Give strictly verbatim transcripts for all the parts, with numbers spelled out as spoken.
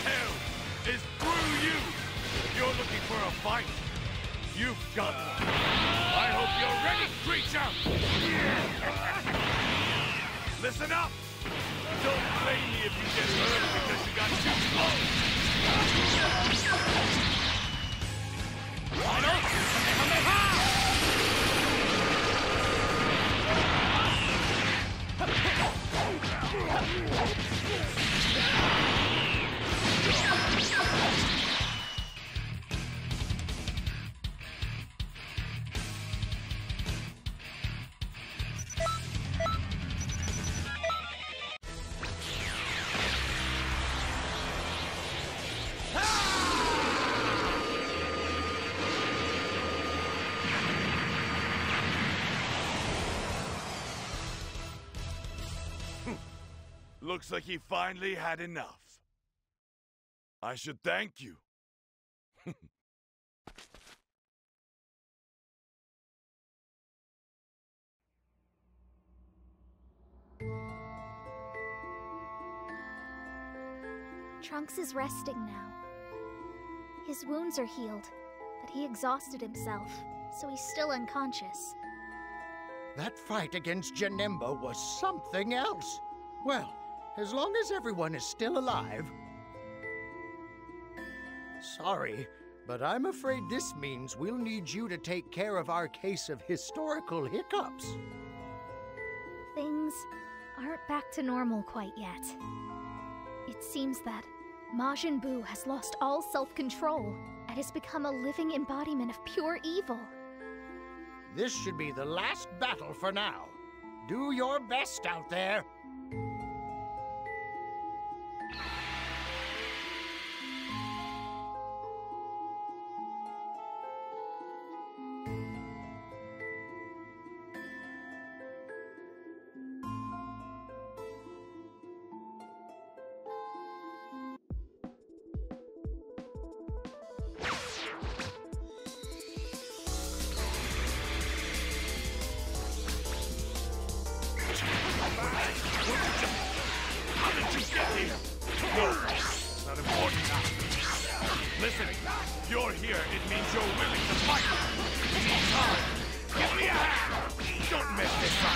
hell is through you. If you're looking for a fight, you've got one. I hope you're ready, creature! Listen up! Don't blame me if you get hurt because you got too close! Looks like he finally had enough. I should thank you. Trunks is resting now. His wounds are healed, but he exhausted himself, so he's still unconscious. That fight against Janemba was something else. Well, as long as everyone is still alive... Sorry, but I'm afraid this means we'll need you to take care of our case of historical hiccups. Things aren't back to normal quite yet. It seems that Majin Buu has lost all self-control and has become a living embodiment of pure evil. This should be the last battle for now. Do your best out there. Listen, if you're here, it means you're willing to fight. Come, give me a hand. Don't mess this up.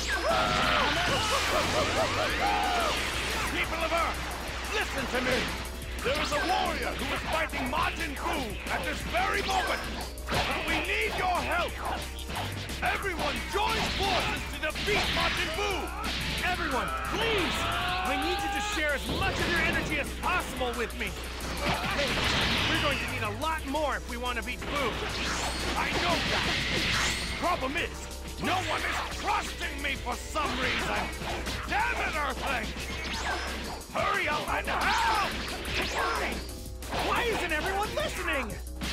People of Earth, listen to me. There is a warrior who is fighting Majin Buu at this very moment. But we need your help. Everyone join forces to defeat Majin Buu. Everyone, please! I need you to share as much of your energy as possible with me. Hey, we're going to need a lot more if we want to beat Buu. I know that. The problem is, no one is trusting me for some reason. Damn it, Earthling! Hurry up and help! Why? Why isn't everyone listening?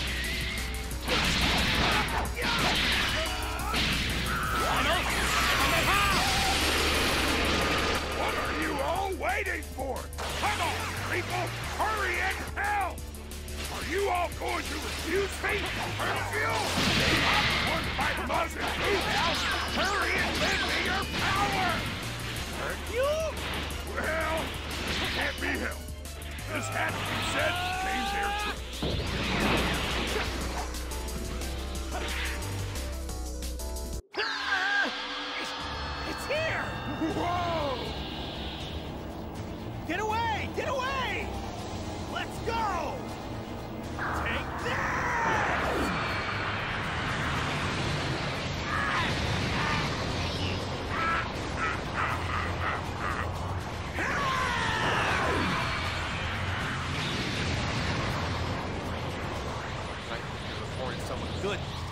What are you all waiting for? Come on, people! Hurry and help! Are you all going to refuse me? Hercule? I'm one by Majin Buu now! Hurry and lend me your power! Hercule? Well, it can't be helped. This had to be said, came there too. It's here! Whoa! Get away! Get away! Let's go! Take that! You're reporting someone good.